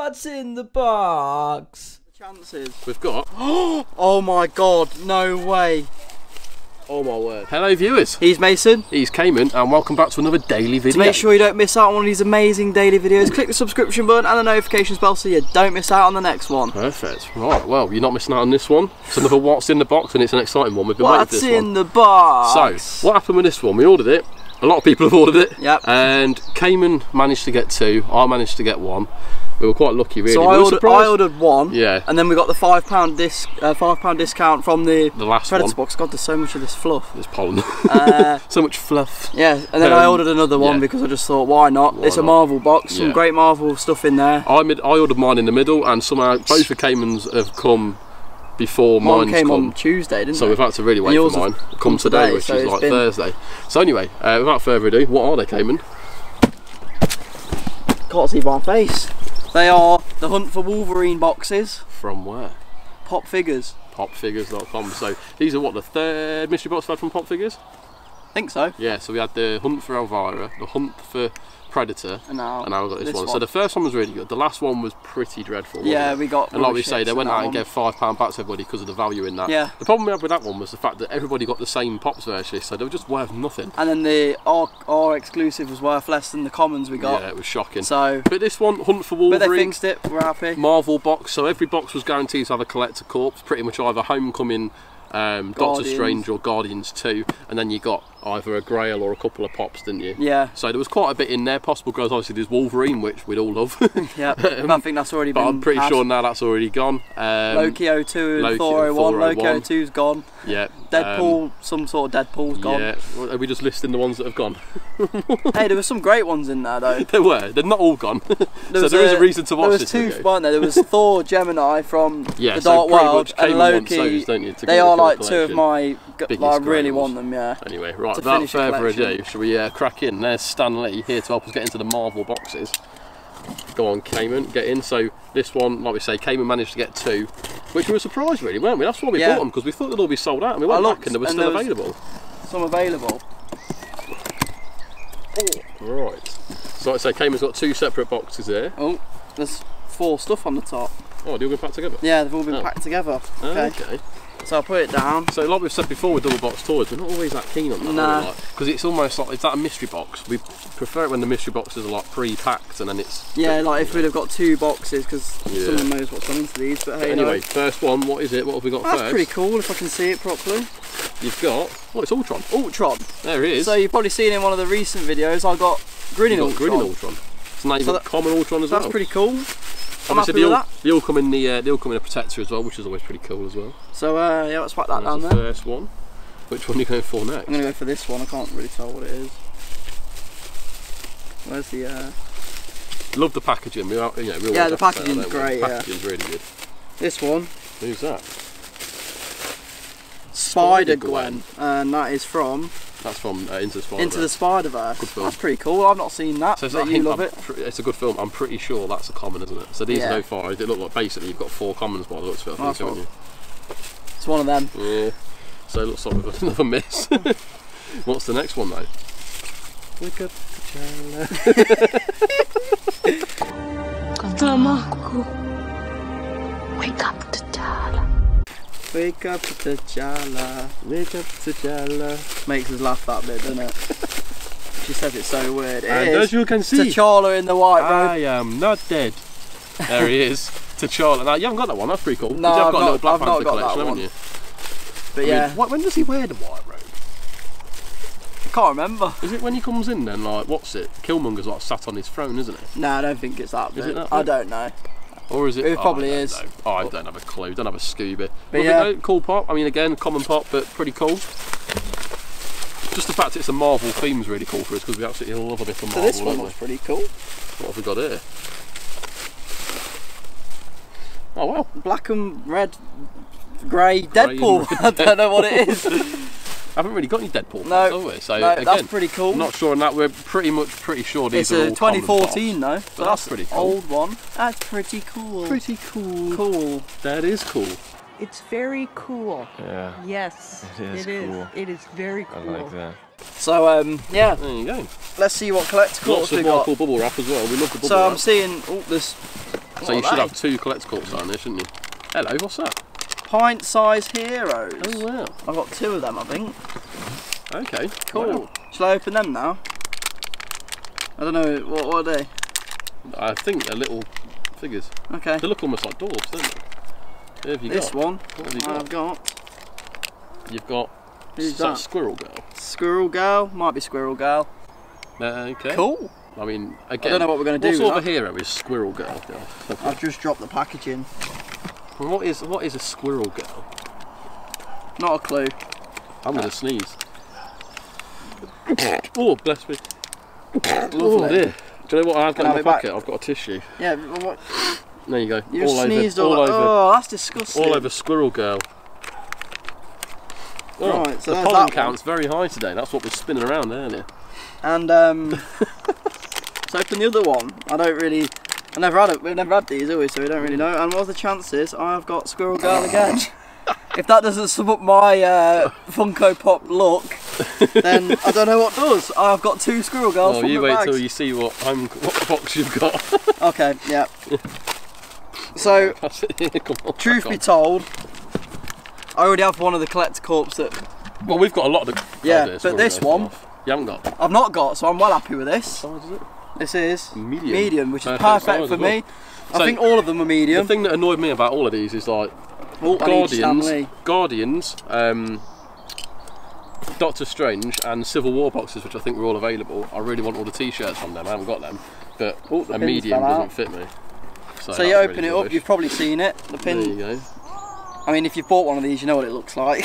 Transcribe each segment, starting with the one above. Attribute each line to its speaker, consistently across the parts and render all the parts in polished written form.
Speaker 1: What's in the box?
Speaker 2: The chances.
Speaker 3: We've got...
Speaker 2: Oh my god, no way.
Speaker 3: Oh my word. Hello viewers.
Speaker 2: He's Mason.
Speaker 3: He's Cayman, and welcome back to another daily video.
Speaker 2: To make sure you don't miss out on one of these amazing daily videos, click the subscription button and the notifications bell so you don't miss out on the next one.
Speaker 3: Perfect. Right, well, you're not missing out on this one. It's another What's in the Box, and it's an exciting one. We've been waiting for this one.
Speaker 2: What's in the box?
Speaker 3: So, what happened with this one? We ordered it. A lot of people have ordered it.
Speaker 2: Yep.
Speaker 3: And Cayman managed to get 2. I managed to get 1. We were quite lucky, really.
Speaker 2: So I ordered 1.
Speaker 3: Yeah.
Speaker 2: And then we got the £5 discount from the
Speaker 3: last
Speaker 2: Predator
Speaker 3: one.
Speaker 2: box. God, there's so much of this fluff.
Speaker 3: There's pollen. So much fluff.
Speaker 2: Yeah, and then I ordered another one because I just thought, why not? It's a Marvel box, some great Marvel stuff in there.
Speaker 3: I ordered mine in the middle, and somehow both of Cayman's have come before mine's
Speaker 2: came on Tuesday, didn't it?
Speaker 3: So we've had to really wait for mine. Come today, which is like Thursday. So anyway, without further ado, what are they, Cayman?
Speaker 2: Can't see my face. They are the Hunt for Wolverine boxes.
Speaker 3: From where?
Speaker 2: Pop Figures.
Speaker 3: Popfigures.com. So these are what, the 3rd mystery box we've had from Pop Figures?
Speaker 2: I think so.
Speaker 3: Yeah, so we had the Hunt for Elvira, the Hunt for Predator, and now we've got this one. So the first one was really good. The last one was pretty dreadful.
Speaker 2: Yeah, we got.
Speaker 3: And like we say, they went out and gave £5 back to everybody because of the value in that.
Speaker 2: Yeah.
Speaker 3: The problem we had with that one was the fact that everybody got the same Pops virtually, so they were just worth nothing.
Speaker 2: And then our exclusive was worth less than the commons we got.
Speaker 3: Yeah, it was shocking.
Speaker 2: So,
Speaker 3: but this one, Hunt for Wolverine.
Speaker 2: But they fixed it. We're happy.
Speaker 3: Marvel box. So every box was guaranteed to have a collector corpse, pretty much either Homecoming, Doctor Strange or Guardians 2, and then you got either a Grail or a couple of Pops, didn't you?
Speaker 2: Yeah.
Speaker 3: So there was quite a bit in there. Possible Grails, obviously there's Wolverine, which we'd all love.
Speaker 2: Yeah, I think that's already been
Speaker 3: I'm pretty sure now that's already gone.
Speaker 2: Loki 02 and Thor 01. Loki 02's gone.
Speaker 3: Yeah.
Speaker 2: Deadpool, some sort of Deadpool's gone.
Speaker 3: Yeah. Are we just listing the ones that have gone?
Speaker 2: Hey, there were some great ones in there though.
Speaker 3: There were. They're not all gone. So there is a reason to watch this video.
Speaker 2: There was 2, weren't there? There was Thor Gemini from the
Speaker 3: so
Speaker 2: Dark World and Loki.
Speaker 3: Those, don't you,
Speaker 2: they are like 2 of my. I really want them. Yeah.
Speaker 3: Anyway, right. Without further ado, shall we crack in? There's Stan Lee here to help us get into the Marvel boxes. Go on, Cayman, get in. So this one, like we say, Cayman managed to get 2, which we were surprised really, weren't we? That's why we bought them, because we thought they'd all be sold out, and we went back and they were still available.
Speaker 2: Some available.
Speaker 3: Right. So like I say, Cayman's got 2 separate boxes here.
Speaker 2: Oh, there's 4 stuff on the top.
Speaker 3: Oh, they've all been packed together?
Speaker 2: Yeah, they've all been packed together. Okay. So I'll put it down. So
Speaker 3: like we've said before with double box toys, we're not always that keen on that. Nah. Because it's almost like, it's that a mystery box. We prefer it when the mystery boxes are like pre-packed and then it's...
Speaker 2: Yeah, like if we'd have got 2 boxes, because someone knows what's coming to these, but hey,
Speaker 3: anyway, first one, what is it? What have we got first?
Speaker 2: That's pretty cool, if I can see it properly.
Speaker 3: You've got... Oh, it's Ultron.
Speaker 2: Ultron.
Speaker 3: There it is.
Speaker 2: So you've probably seen in one of the recent videos, I got Grinning Ultron.
Speaker 3: Grinning Ultron. So now you've got Common Ultron as well.
Speaker 2: That's pretty cool.
Speaker 3: Obviously they all come in a protector as well, which is always pretty cool as well.
Speaker 2: So yeah, let's whack that down there.
Speaker 3: First one. Which one are you going for next?
Speaker 2: I'm going to go for this one. I can't really tell what it is. Where's the?
Speaker 3: Love the packaging.
Speaker 2: The packaging's great.
Speaker 3: The packaging's really good.
Speaker 2: This one.
Speaker 3: Who's that?
Speaker 2: Spider-Gwen, and that is from.
Speaker 3: That's from Into the Spider-Verse.
Speaker 2: Into the Spider-Verse.
Speaker 3: Good film.
Speaker 2: That's pretty cool. I've not seen that.
Speaker 3: So
Speaker 2: you love it.
Speaker 3: It's a good film. I'm pretty sure that's a common, isn't it? So these are no 5. They look like basically you've got 4 commons by the looks of it. Haven't you?
Speaker 2: It's one of them.
Speaker 3: Yeah. So it looks like we've got another miss. What's the next one though? Wake up, T'Challa.
Speaker 2: Wake up, T'Challa. Wake up, T'Challa. Wake up, T'Challa. Makes us laugh that bit, doesn't it? She says it so weird.
Speaker 3: And as you can see,
Speaker 2: T'Challa in the white robe.
Speaker 3: I am not dead. There he is, T'Challa. Now you haven't got that one. That's pretty cool.
Speaker 2: No,
Speaker 3: I've got a little Black Panther collection,
Speaker 2: haven't
Speaker 3: you?
Speaker 2: But yeah.
Speaker 3: When does he wear the white robe?
Speaker 2: I can't remember.
Speaker 3: Is it when he comes in then? Like, what's it? Killmonger's like sat on his throne, isn't it?
Speaker 2: No, I don't think it's that bit.
Speaker 3: Is it that bit?
Speaker 2: I don't know.
Speaker 3: Or is it?
Speaker 2: It probably is.
Speaker 3: Oh, I don't have a clue. Don't have a Scooby.
Speaker 2: But yeah,
Speaker 3: cool pop. I mean, again, common pop, but pretty cool. Just the fact it's a Marvel theme's really cool for us because we absolutely love a bit of Marvel.
Speaker 2: So this one was pretty cool.
Speaker 3: What have we got here? Oh wow!
Speaker 2: Black and red, grey Deadpool. I don't know what it is.
Speaker 3: I haven't really got any Deadpool,
Speaker 2: no,
Speaker 3: have we? So
Speaker 2: no,
Speaker 3: again,
Speaker 2: that's pretty cool.
Speaker 3: I'm not sure on that. We're pretty sure these are all
Speaker 2: 2014 though. So
Speaker 3: that's pretty cool.
Speaker 2: Old one. That's pretty cool.
Speaker 3: Pretty cool.
Speaker 2: Cool.
Speaker 3: That is cool.
Speaker 4: It's very cool.
Speaker 5: Yeah.
Speaker 4: Yes.
Speaker 5: It is cool.
Speaker 4: It is very cool.
Speaker 5: I like that.
Speaker 2: So yeah.
Speaker 3: There you go.
Speaker 2: Let's see what collectibles
Speaker 3: we got. Lots of Marvel bubble wrap as well. We love the bubble wrap.
Speaker 2: So I'm seeing this
Speaker 3: So you should have 2 collectibles on there, shouldn't you? Hello, what's that?
Speaker 2: Pint-size heroes.
Speaker 3: Oh wow.
Speaker 2: I've got 2 of them, I think.
Speaker 3: Okay,
Speaker 2: Cool.
Speaker 3: wow.
Speaker 2: Shall I open them now? I don't know, what are they?
Speaker 3: I think they're little figures.
Speaker 2: Okay.
Speaker 3: They look almost like dwarves, don't they? Who have you
Speaker 2: This
Speaker 3: got?
Speaker 2: one,
Speaker 3: What have you got?
Speaker 2: I've got
Speaker 3: You've got
Speaker 2: Who's
Speaker 3: that
Speaker 2: that?
Speaker 3: Squirrel Girl.
Speaker 2: Squirrel Girl, might be Squirrel Girl.
Speaker 3: Okay.
Speaker 2: Cool.
Speaker 3: I mean, again,
Speaker 2: I don't know what we're going to do
Speaker 3: what sort
Speaker 2: with
Speaker 3: of a hero is Squirrel Girl?
Speaker 2: I've just dropped the packaging.
Speaker 3: What is a Squirrel Girl?
Speaker 2: Not a clue.
Speaker 3: I'm going to sneeze. Oh, bless me.
Speaker 2: Lovely.
Speaker 3: Oh dear. Do you know what I've got
Speaker 2: Can I
Speaker 3: in
Speaker 2: have
Speaker 3: my
Speaker 2: it
Speaker 3: pocket? I've got a tissue.
Speaker 2: Yeah, but what?
Speaker 3: There you go.
Speaker 2: You
Speaker 3: all
Speaker 2: sneezed
Speaker 3: over,
Speaker 2: all over.
Speaker 3: over,
Speaker 2: Oh, that's disgusting.
Speaker 3: all over Squirrel Girl. Oh,
Speaker 2: Right, so
Speaker 3: the
Speaker 2: there's
Speaker 3: pollen
Speaker 2: that
Speaker 3: count's very high today. That's what was spinning around earlier.
Speaker 2: And so open the other one. We've never had these, have we? So we don't really know. And what are the chances I've got Squirrel Girl again? If that doesn't sum up my Funko Pop look, then I don't know what does. I've got 2 Squirrel Girls.
Speaker 3: Well,
Speaker 2: from
Speaker 3: you
Speaker 2: the
Speaker 3: wait
Speaker 2: bags.
Speaker 3: till you see what box you've got.
Speaker 2: Okay, yeah. So,
Speaker 3: Pass it here, come on,
Speaker 2: truth
Speaker 3: back
Speaker 2: be
Speaker 3: on.
Speaker 2: told, I already have one of the collector corps that
Speaker 3: Well, we've got a lot of the.
Speaker 2: Yeah,
Speaker 3: dear,
Speaker 2: but this one-
Speaker 3: off. You haven't got.
Speaker 2: I've not got, so I'm well happy with this.
Speaker 3: What size is it?
Speaker 2: This is
Speaker 3: Medium.
Speaker 2: which is
Speaker 3: Perfect
Speaker 2: perfect
Speaker 3: size
Speaker 2: for
Speaker 3: as well.
Speaker 2: me.
Speaker 3: So,
Speaker 2: I think all of them are
Speaker 3: The
Speaker 2: medium.
Speaker 3: thing that annoyed me about all of these is like
Speaker 2: Oh, I need Stan Lee.
Speaker 3: Guardians, Doctor Strange, and Civil War boxes, which I think were all available. I really want all the T-shirts from them. I haven't got them, but
Speaker 2: Oh, the
Speaker 3: a
Speaker 2: pins
Speaker 3: medium
Speaker 2: fell
Speaker 3: doesn't
Speaker 2: out.
Speaker 3: fit me. So
Speaker 2: So you
Speaker 3: that's
Speaker 2: open
Speaker 3: really
Speaker 2: it up,
Speaker 3: rubbish.
Speaker 2: you've probably seen it. The
Speaker 3: There
Speaker 2: pin.
Speaker 3: you go.
Speaker 2: I mean, if you've bought one of these, you know what it looks like.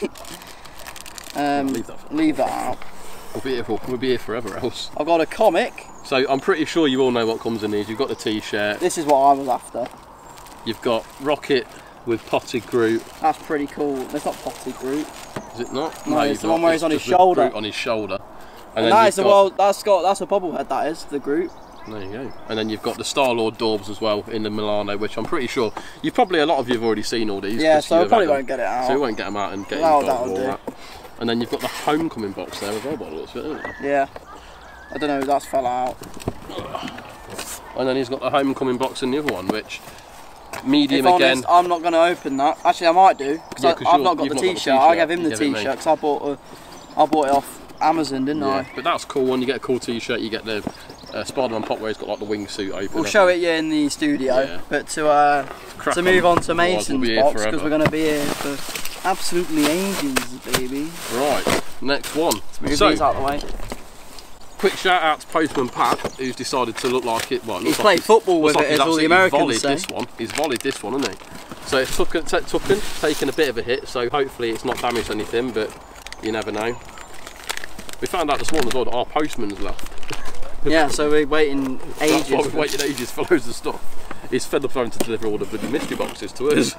Speaker 3: Leave that for
Speaker 2: Leave that out.
Speaker 3: We'll be here forever else.
Speaker 2: I've got a comic.
Speaker 3: So I'm pretty sure you all know what comes in these. You've got the T-shirt.
Speaker 2: This is what I was after.
Speaker 3: You've got Rocket with potted Groot.
Speaker 2: That's pretty cool. There's not potted Groot.
Speaker 3: Is it not?
Speaker 2: No, it's
Speaker 3: you've
Speaker 2: the
Speaker 3: not.
Speaker 2: one where he's on his
Speaker 3: just with
Speaker 2: shoulder.
Speaker 3: Groot on his shoulder.
Speaker 2: And
Speaker 3: then
Speaker 2: that
Speaker 3: you've
Speaker 2: is the
Speaker 3: got-
Speaker 2: world. That's a bobblehead. That is the Groot.
Speaker 3: There you go. And then you've got the Star-Lord Daubs as well in the Milano, which I'm pretty sure a lot of you have already seen all these.
Speaker 2: Yeah,
Speaker 3: 'cause
Speaker 2: so
Speaker 3: you
Speaker 2: I
Speaker 3: have
Speaker 2: probably
Speaker 3: had them.
Speaker 2: won't get it out.
Speaker 3: So we won't get them out and get
Speaker 2: No,
Speaker 3: involved
Speaker 2: that'll
Speaker 3: with all
Speaker 2: do.
Speaker 3: that. And then you've got the Homecoming box there as well, by the looks of it, isn't it?
Speaker 2: Yeah. I don't know. That's fell out.
Speaker 3: And then he's got the Homecoming box in the other one, which medium
Speaker 2: If
Speaker 3: again.
Speaker 2: honest, I'm not going to open that. Actually, I might do because
Speaker 3: Yeah, 'cause
Speaker 2: I've not got
Speaker 3: you've
Speaker 2: the
Speaker 3: not got the
Speaker 2: T-shirt. I gave him
Speaker 3: You
Speaker 2: the
Speaker 3: gave it me.
Speaker 2: T-shirt because I bought it off Amazon, didn't I?
Speaker 3: But that's cool. When you get a cool T-shirt, you get the Spider-Man pop where he's got like the wingsuit open.
Speaker 2: We'll show it you in the studio,
Speaker 3: Yeah.
Speaker 2: but to move on to
Speaker 3: Otherwise
Speaker 2: Mason's
Speaker 3: we'll be here
Speaker 2: box because
Speaker 3: forever.
Speaker 2: we're going to be here for absolutely ages, baby.
Speaker 3: Right, next one.
Speaker 2: Move
Speaker 3: So,
Speaker 2: these out of the way.
Speaker 3: quick shout out to Postman Pat, who's decided to look like it. Well, it looks
Speaker 2: He's
Speaker 3: like
Speaker 2: played football with
Speaker 3: looks
Speaker 2: it,
Speaker 3: like
Speaker 2: as all the
Speaker 3: absolutely
Speaker 2: Americans
Speaker 3: volleyed
Speaker 2: say.
Speaker 3: this one. He's volleyed this one, hasn't he? So it's taken a bit of a hit. So hopefully it's not damaged anything, but you never know. We found out this morning as well that our postman's left.
Speaker 2: Yeah, so we're waiting
Speaker 3: That's
Speaker 2: ages.
Speaker 3: why we've waited ages for loads of stuff. He's fed up having to deliver all the bloody mystery boxes to us.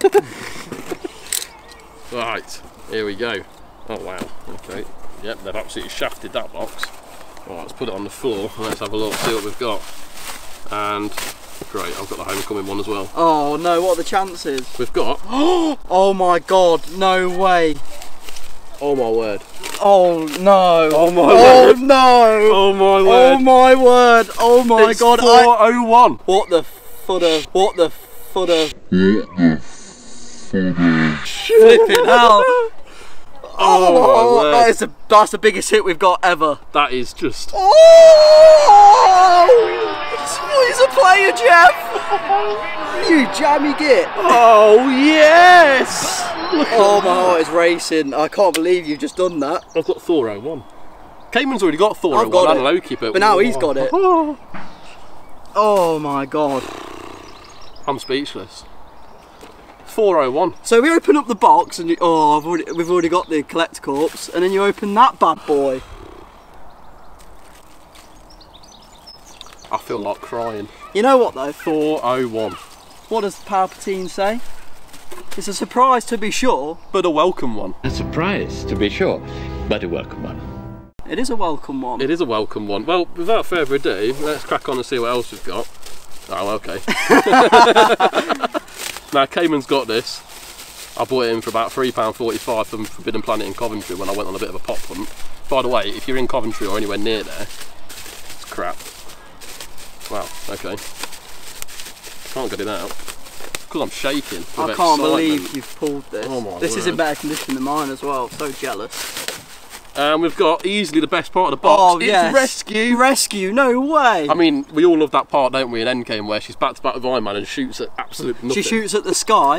Speaker 3: Right, here we go. Oh wow, okay. Yep, they've absolutely shafted that box. Right, let's put it on the floor and let's have a look, see what we've got. And great, I've got the Homecoming one as well.
Speaker 2: Oh no, what are the chances?
Speaker 3: We've got,
Speaker 2: Oh my god, no way.
Speaker 3: oh my word.
Speaker 2: Oh no.
Speaker 3: Oh my
Speaker 2: Oh
Speaker 3: word.
Speaker 2: no.
Speaker 3: Oh my
Speaker 2: Oh
Speaker 3: word.
Speaker 2: my word. Oh my
Speaker 3: It's
Speaker 2: god.
Speaker 3: 401.
Speaker 2: What the footer? What the footer? Flipping hell.
Speaker 3: Oh, my word.
Speaker 2: That's the biggest hit we've got ever.
Speaker 3: That is just,
Speaker 2: Oh! He's a player, Jeff. You jammy git.
Speaker 3: oh yes!
Speaker 2: Oh, my heart is racing. I can't believe you've just done that.
Speaker 3: I've got Thor 01. Cayman's already got Thor
Speaker 2: I've
Speaker 3: 01
Speaker 2: got
Speaker 3: and
Speaker 2: it.
Speaker 3: Loki, but
Speaker 2: Now he's got it. Oh my god.
Speaker 3: I'm speechless. 401.
Speaker 2: So we open up the box and we've already got the collect corpse, and then you open that bad boy.
Speaker 3: I feel like crying.
Speaker 2: You know what though?
Speaker 3: 401.
Speaker 2: What does Palpatine say? It's a surprise to be sure.
Speaker 3: But a welcome one.
Speaker 5: A surprise, to be sure, but a welcome one.
Speaker 2: It is a welcome one.
Speaker 3: It is a welcome one. Well, without further ado, let's crack on and see what else we've got. Oh, okay. Now, Cayman's got this. I bought it in for about £3.45 from Forbidden Planet in Coventry when I went on a bit of a pop hunt. By the way, if you're in Coventry or anywhere near there, it's crap. Wow, okay. can't get it out. Because I'm shaking. with
Speaker 2: I can't
Speaker 3: excitement.
Speaker 2: believe you've pulled this.
Speaker 3: Oh my
Speaker 2: This is in
Speaker 3: word.
Speaker 2: better condition than mine as well. So jealous.
Speaker 3: And we've got easily the best part of the box.
Speaker 2: Oh,
Speaker 3: it's
Speaker 2: yes.
Speaker 3: Rescue.
Speaker 2: Rescue, no way.
Speaker 3: I mean, we all love that part, don't we, in Endgame, where she's back to back with Iron Man and shoots at absolutely nothing.
Speaker 2: She shoots at the sky.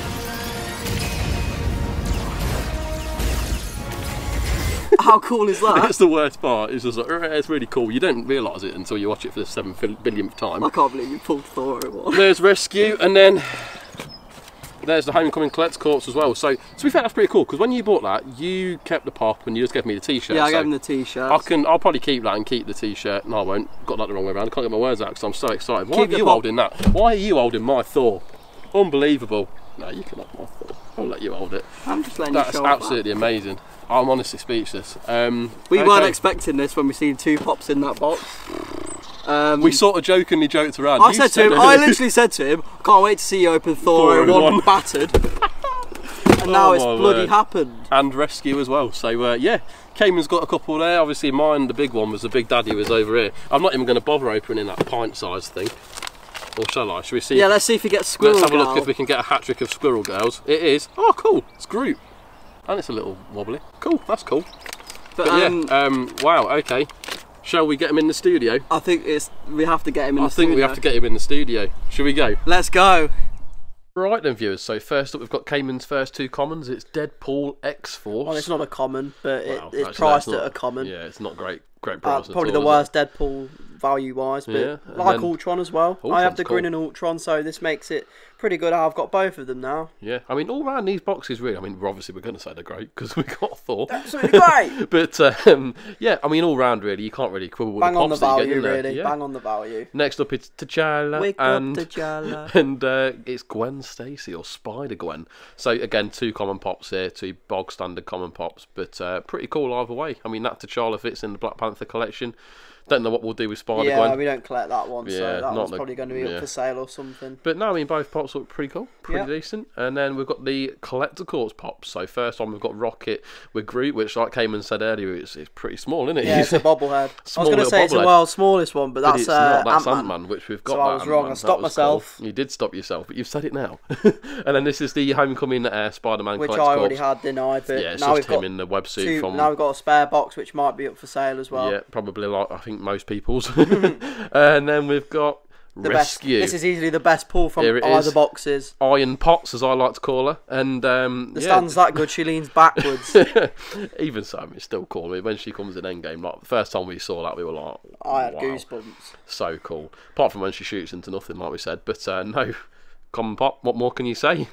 Speaker 2: How cool is that?
Speaker 3: That's the worst part. It's just like, it's really cool. You don't realise it until you watch it for the 7 billionth time.
Speaker 2: I can't believe you pulled Thor at one.
Speaker 3: There's Rescue, and then there's the Homecoming Collector Corps as well. So, to be fair, that's pretty cool, because when you bought that, you kept the pop and you just gave me the t-shirt.
Speaker 2: Yeah, I
Speaker 3: so
Speaker 2: gave him the t-shirt.
Speaker 3: I'll probably keep that and keep the t-shirt. No, I won't. Got that the wrong way around. I can't get my words out because I'm so excited. Why
Speaker 2: Keep
Speaker 3: are
Speaker 2: the
Speaker 3: you
Speaker 2: pop.
Speaker 3: holding that? Why are you holding my Thor? Unbelievable. No, you can have my Thor. I'll let you hold it.
Speaker 2: I'm just letting
Speaker 3: That's
Speaker 2: you show
Speaker 3: absolutely amazing. I'm honestly speechless.
Speaker 2: We
Speaker 3: okay.
Speaker 2: weren't expecting this when we seen 2 pops in that box.
Speaker 3: We sort of jokingly joked around.
Speaker 2: I
Speaker 3: You
Speaker 2: said to him, I literally said to him, can't wait to see you open Thor
Speaker 3: Thor
Speaker 2: one
Speaker 3: one.
Speaker 2: battered. And now it's
Speaker 3: my
Speaker 2: bloody
Speaker 3: word.
Speaker 2: happened.
Speaker 3: And Rescue as well. So yeah, Cayman's got a couple there. Obviously mine, the big one, was the Big Daddy was over here. I'm not even going to bother opening that pint-sized thing. Or shall I? Should we see?
Speaker 2: Yeah, let's see if he gets Squirrel
Speaker 3: Let's have a look
Speaker 2: Girl.
Speaker 3: if we can get a hat-trick of Squirrel Girls. It is. Oh, cool. It's Groot. And it's a little wobbly. Cool, that's cool.
Speaker 2: But,
Speaker 3: yeah, wow, okay. Shall we get him in the studio?
Speaker 2: I think we have to get him in
Speaker 3: I
Speaker 2: the studio.
Speaker 3: think we have to get him in the studio. Shall we go?
Speaker 2: Let's go.
Speaker 3: Right then, viewers. So first up, we've got Cayman's first 2 commons. It's Deadpool X-Force.
Speaker 2: Well, it's not a common, but
Speaker 3: Wow,
Speaker 2: it's
Speaker 3: actually,
Speaker 2: priced
Speaker 3: that's
Speaker 2: at
Speaker 3: not-
Speaker 2: a common.
Speaker 3: Yeah, it's not great price.
Speaker 2: Probably
Speaker 3: at all,
Speaker 2: the
Speaker 3: is
Speaker 2: worst Deadpool value-wise, but
Speaker 3: Yeah, and
Speaker 2: like
Speaker 3: then-
Speaker 2: Ultron as well. I have
Speaker 3: Ultron's
Speaker 2: the
Speaker 3: cool.
Speaker 2: Grin and Ultron, so this makes it pretty good. I've got both of them now.
Speaker 3: it? Yeah, I mean, all round these boxes, really. I mean, we're going to say they're great because we got Thor.
Speaker 2: Absolutely great.
Speaker 3: But yeah, I mean, all round, really, you can't really quibble with
Speaker 2: Bang
Speaker 3: the
Speaker 2: on the
Speaker 3: pops that you get
Speaker 2: value,
Speaker 3: in there.
Speaker 2: really.
Speaker 3: Yeah.
Speaker 2: Bang on the value.
Speaker 3: Next up, it's T'Challa
Speaker 2: Wake
Speaker 3: and
Speaker 2: up, T'Challa.
Speaker 3: and it's Gwen Stacy or Spider Gwen. So again, 2 common pops here, 2 bog standard common pops, but pretty cool either way. I mean, that T'Challa fits in the Black Panther collection. Don't know what we'll do with Spider
Speaker 2: Yeah,
Speaker 3: Gwen.
Speaker 2: we don't collect that one,
Speaker 3: Yeah,
Speaker 2: so that
Speaker 3: not
Speaker 2: one's
Speaker 3: the-
Speaker 2: probably going to be
Speaker 3: yeah.
Speaker 2: up for sale or something.
Speaker 3: But no, I mean, both pops look pretty cool, pretty
Speaker 2: Yeah.
Speaker 3: decent. And then we've got the Collector Corps pops. So first one, we've got Rocket with Groot, which, like Cayman said earlier, it's pretty small, isn't it?
Speaker 2: Yeah, it's a bobblehead. I was
Speaker 3: Small
Speaker 2: going to
Speaker 3: little
Speaker 2: say it's the
Speaker 3: bobblehead.
Speaker 2: world's smallest one, but
Speaker 3: But
Speaker 2: that's
Speaker 3: it's not. That's
Speaker 2: Ant-Man.
Speaker 3: Ant-Man, which we've got.
Speaker 2: So
Speaker 3: that
Speaker 2: I was wrong.
Speaker 3: Ant-Man.
Speaker 2: I stopped
Speaker 3: That was
Speaker 2: myself.
Speaker 3: Cool. You did stop yourself, but you've said it now. And then this is the Homecoming Spider-Man
Speaker 2: Which
Speaker 3: Collector
Speaker 2: I already
Speaker 3: Corps.
Speaker 2: had, didn't I? But
Speaker 3: Yeah, it's
Speaker 2: now
Speaker 3: just
Speaker 2: we've
Speaker 3: him
Speaker 2: got
Speaker 3: in the websuit from.
Speaker 2: now we've got a spare box, which might be up for sale as well.
Speaker 3: Yeah, probably like I think most people's. And then we've got
Speaker 2: The
Speaker 3: Rescue.
Speaker 2: Best, this is easily the best pull from
Speaker 3: Here it
Speaker 2: either
Speaker 3: is.
Speaker 2: boxes.
Speaker 3: Iron Pots, as I like to call her. And
Speaker 2: The
Speaker 3: yeah.
Speaker 2: stand's that good, she leans backwards.
Speaker 3: Even so, I mean, it's still cool. I mean, when she comes in Endgame, like the first time we saw that, we were like,
Speaker 2: I had
Speaker 3: wow,
Speaker 2: goosebumps.
Speaker 3: so cool. Apart from when she shoots into nothing, like we said. But no, common pop. What more can you say?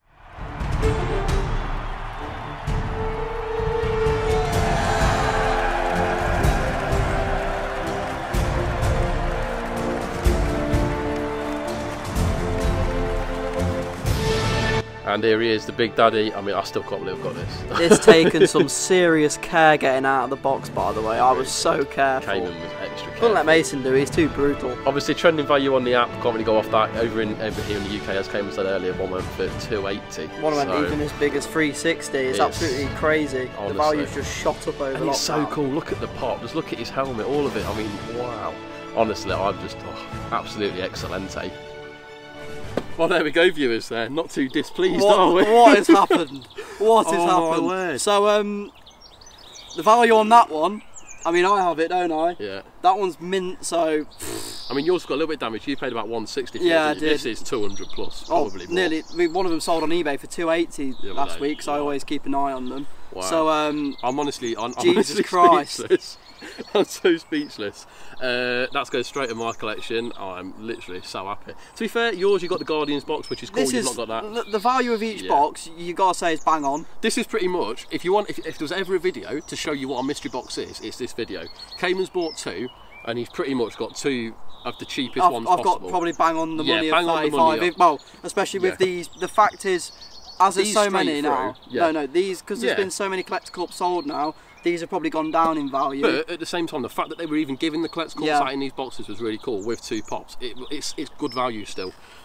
Speaker 3: And here he is, the Big Daddy. I mean, I still can't believe I've got this.
Speaker 2: It's taken some serious care getting out of the box, by the way. I was so careful.
Speaker 3: Cayman was extra
Speaker 2: Couldn't
Speaker 3: careful.
Speaker 2: let Mason do, he's too brutal.
Speaker 3: Obviously, trending value on the app, can't really go off that. Over here in the UK, as Cayman said earlier, one went for 280.
Speaker 2: One went
Speaker 3: So-
Speaker 2: even as big as 360. It's
Speaker 3: It's-
Speaker 2: absolutely crazy. The
Speaker 3: honestly.
Speaker 2: value's just shot up over
Speaker 3: And it's so
Speaker 2: lockdown.
Speaker 3: cool. Look at the pop. Just look at his helmet. All of it. I mean, wow. Honestly, I'm just absolutely excelente. Well, there we go, viewers. There, not too displeased, are we?
Speaker 2: What has happened? What has
Speaker 3: Oh, my
Speaker 2: happened?
Speaker 3: word.
Speaker 2: So, the value on that one, I mean, I have it, don't I?
Speaker 3: Yeah.
Speaker 2: That one's mint, so
Speaker 3: I mean, yours got a little bit damaged. You paid about 160 for
Speaker 2: Yeah,
Speaker 3: it.
Speaker 2: I did.
Speaker 3: This is 200 plus, probably more.
Speaker 2: nearly. One of them sold on eBay for 280
Speaker 3: The other
Speaker 2: last
Speaker 3: day,
Speaker 2: week, so I
Speaker 3: wow.
Speaker 2: always keep an eye on them.
Speaker 3: Wow.
Speaker 2: So,
Speaker 3: I'm honestly
Speaker 2: Jesus Christ.
Speaker 3: speechless. I'm so speechless. That's going straight in my collection. I'm literally so happy. To be fair, yours, you got the Guardians box, which is cool.
Speaker 2: this
Speaker 3: You've
Speaker 2: is
Speaker 3: not got that.
Speaker 2: the value of each
Speaker 3: Yeah.
Speaker 2: box. You gotta say it's bang on.
Speaker 3: This is pretty much, if you want, if there was ever a video to show you what a mystery box is, it's this video. Cayman's bought 2, and he's pretty much got 2 of the cheapest ones
Speaker 2: I've
Speaker 3: possible.
Speaker 2: got probably bang on the
Speaker 3: Yeah,
Speaker 2: money
Speaker 3: bang
Speaker 2: of
Speaker 3: on the
Speaker 2: 35.
Speaker 3: money,
Speaker 2: Well, especially with
Speaker 3: Yeah.
Speaker 2: these. The fact is, as there's
Speaker 3: These
Speaker 2: so
Speaker 3: straight
Speaker 2: many now.
Speaker 3: through, yeah.
Speaker 2: No, these because there's
Speaker 3: Yeah.
Speaker 2: been so many collector corps sold now. These have probably gone down in value.
Speaker 3: But at the same time, the fact that they were even giving the collector corps
Speaker 2: Yeah.
Speaker 3: out in these boxes was really cool with 2 pops. It's good value still.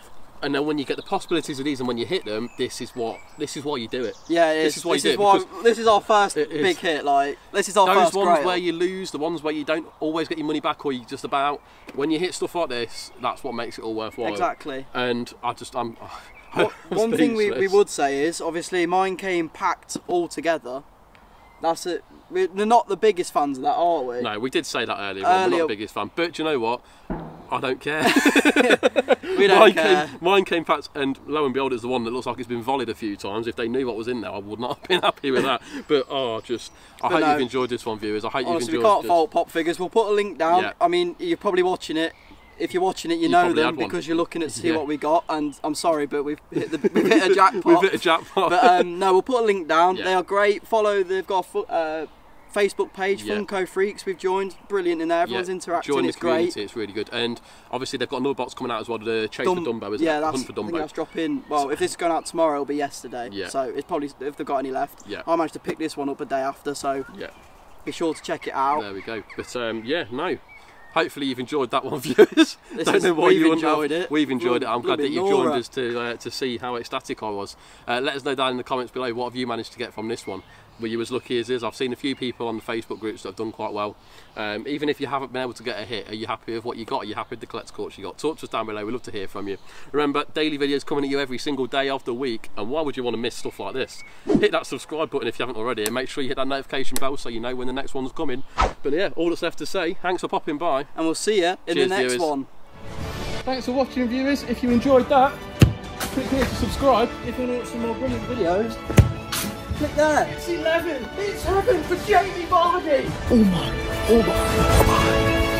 Speaker 3: And then when you get the possibilities of these, and when you hit them, this is why you do it.
Speaker 2: Yeah, it is.
Speaker 3: This is why you do it. Because
Speaker 2: this is our first big hit. Like, this is our first
Speaker 3: Those ones
Speaker 2: Grail.
Speaker 3: where you lose, the ones where you don't always get your money back, or you just about, when you hit stuff like this, that's what makes it all worthwhile.
Speaker 2: Exactly.
Speaker 3: And
Speaker 2: One thing we would say is, obviously, mine came packed all together. That's it. We're not the biggest fans of that, are we?
Speaker 3: No, we did say that earlier. We're not the biggest fan, but do you know what? I don't care.
Speaker 2: We don't care.
Speaker 3: Mine came packed, and lo and behold, it's the one that looks like it's been volleyed a few times. If they knew what was in there, I would not have been happy with that. But I hope you've enjoyed this one, viewers. I hope you've enjoyed it.
Speaker 2: We can't fault Pop Figures. We'll put a link down.
Speaker 3: Yeah.
Speaker 2: I mean, you're probably watching it. If you're watching it, you know them because you're looking at see what we got. And I'm sorry, but we've hit a jackpot.
Speaker 3: We've hit a jackpot.
Speaker 2: But no, we'll put a link down.
Speaker 3: Yeah.
Speaker 2: They are great. Follow. They've got a Facebook page, Funko Freaks. We've joined. Brilliant in there. Everyone's interacting.
Speaker 3: Join
Speaker 2: it's
Speaker 3: the community.
Speaker 2: Great.
Speaker 3: It's really good. And obviously they've got another box coming out as well. The Chase for Dumbo, isn't it? Hunt for
Speaker 2: I think
Speaker 3: Dumbo.
Speaker 2: that's dropping. Well, if this is going out tomorrow, it'll be yesterday.
Speaker 3: Yeah.
Speaker 2: So it's probably if they've got any left.
Speaker 3: Yeah.
Speaker 2: I managed to pick this one up a day after, so be sure to check it out.
Speaker 3: There we go. But yeah, no. Hopefully you've enjoyed that one, viewers. Don't know why you enjoyed it. We've enjoyed it. I'm glad that you've joined us to see how ecstatic I was. Let us know down in the comments below, what have you managed to get from this one? Were you as lucky as is? I've seen a few people on the Facebook groups that have done quite well. Even if you haven't been able to get a hit, are you happy with what you got? Are you happy with the collect courts you got? Talk to us down below. We'd love to hear from you. Remember, daily videos coming at you every single day of the week, and why would you want to miss stuff like this? Hit that subscribe button if you haven't already, and make sure you hit that notification bell so you know when the next one's coming. But yeah, all that's left to say, thanks for popping by,
Speaker 2: and we'll see you in the next one.
Speaker 3: Thanks for watching, viewers. If you enjoyed that, click here to subscribe.
Speaker 2: If you want some more brilliant videos, click there. It's 11. It's heaven for Jamie Vardy.
Speaker 3: Oh my.